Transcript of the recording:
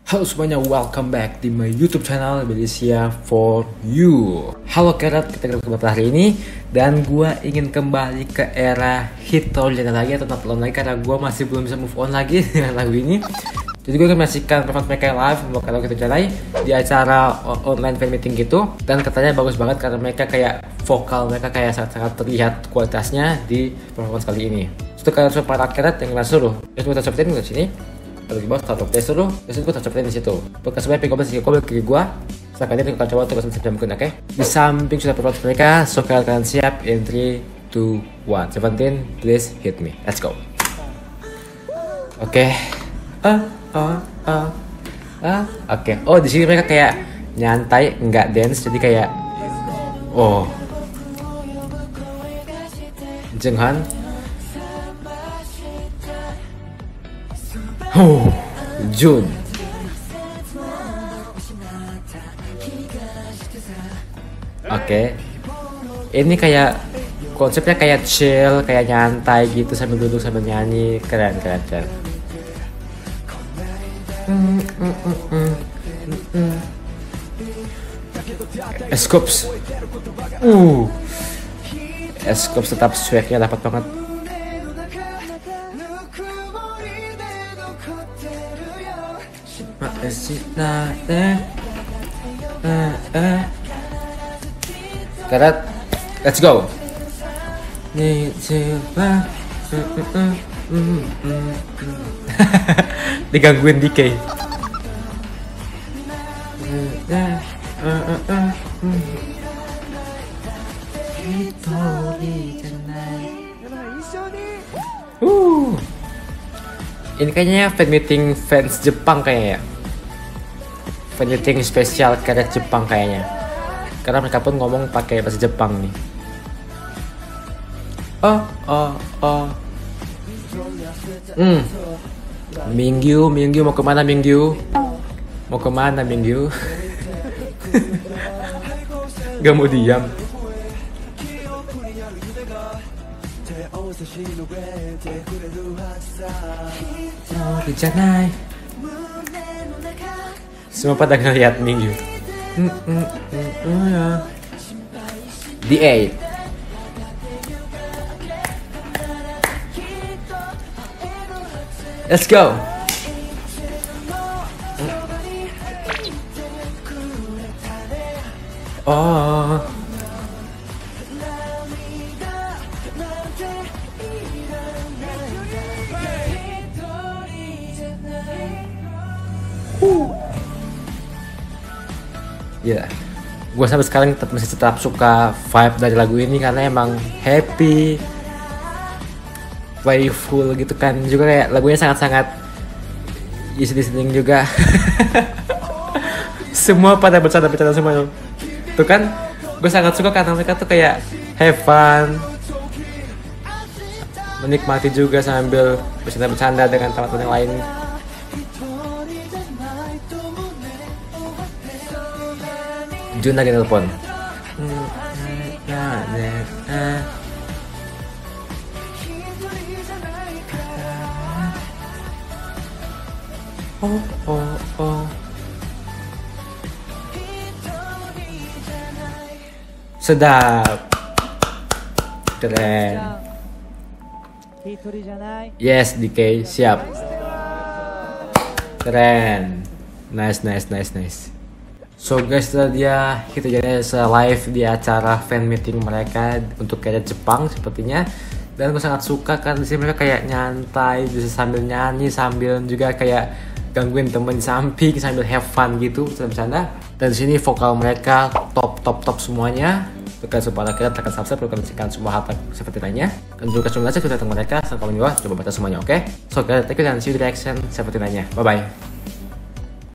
Halo semuanya, welcome back di my YouTube channel Belisia for you. Halo Keret, kita kembali hari ini dan gue ingin kembali ke era hit Legend lagi atau not alone lagi karena gue masih belum bisa move on lagi dengan lagu ini. Jadi gue akan menyaksikan performance mereka live kalau kita jalai di acara online fan meeting gitu, dan katanya bagus banget karena mereka kayak vokal mereka kayak sangat-sangat terlihat kualitasnya di performance kali ini. Itu kalian semua para Keret yang nggak suruh, ya kita cobain ke sini. Kalau di bawah start of test dulu, terus gue cobain di situ. Bukan sebenarnya pingin sih, gue kiri gue. Setelah ini kita coba untuk bisa mungkin, oke? Di samping sudah performance mereka, so kalian siap in 3, 2, 1. 17, please hit me. Let's go. Oke. Oke. Oh, di sini mereka kayak nyantai, nggak dance, jadi kayak Junghan. Jun. Oke. Ini kayak konsepnya kayak chill, kayak nyantai gitu sambil duduk sambil nyanyi. Keren. Escopes. Escopes tetap swagnya dapat banget. Karat, let's go. Digangguin DK. Ini kayaknya fan meeting fans Jepang kayaknya ya. Fan meeting spesial Keret Jepang kayaknya. Karena mereka pun ngomong pakai bahasa Jepang nih. Mingyu mau kemana Mingyu? Gak mau diam. Janai. Semua pada ngeliat Mingyu. The 8. Let's go. Ya, gue sampai sekarang masih tetap suka vibe dari lagu ini karena emang happy, playful gitu kan. Juga kayak lagunya sangat-sangat easy listening juga. Semua pada bercanda semua tuh kan. Gue sangat suka karena mereka tuh kayak have fun, menikmati juga sambil bercanda dengan teman-teman yang lain. Jun lagi telepon. Sedap. Keren. Yes, DK, siap. Keren. Nice. So guys, dia kita jadi live di acara fan meeting mereka untuk kayak Jepang sepertinya, dan gue sangat suka karena di sini mereka kayak nyantai, bisa sambil nyanyi sambil juga kayak gangguin temen di samping sambil have fun gitu bercanda. Dan di sini vokal mereka top semuanya. Tekan supaya kita tekan subscribe, tekan semua hal seperti lainnya. Dan juga semua sudah datang mereka sampai bawah, coba baca semuanya, oke? So guys, thank you dan see you di reaction seperti lainnya. Bye bye.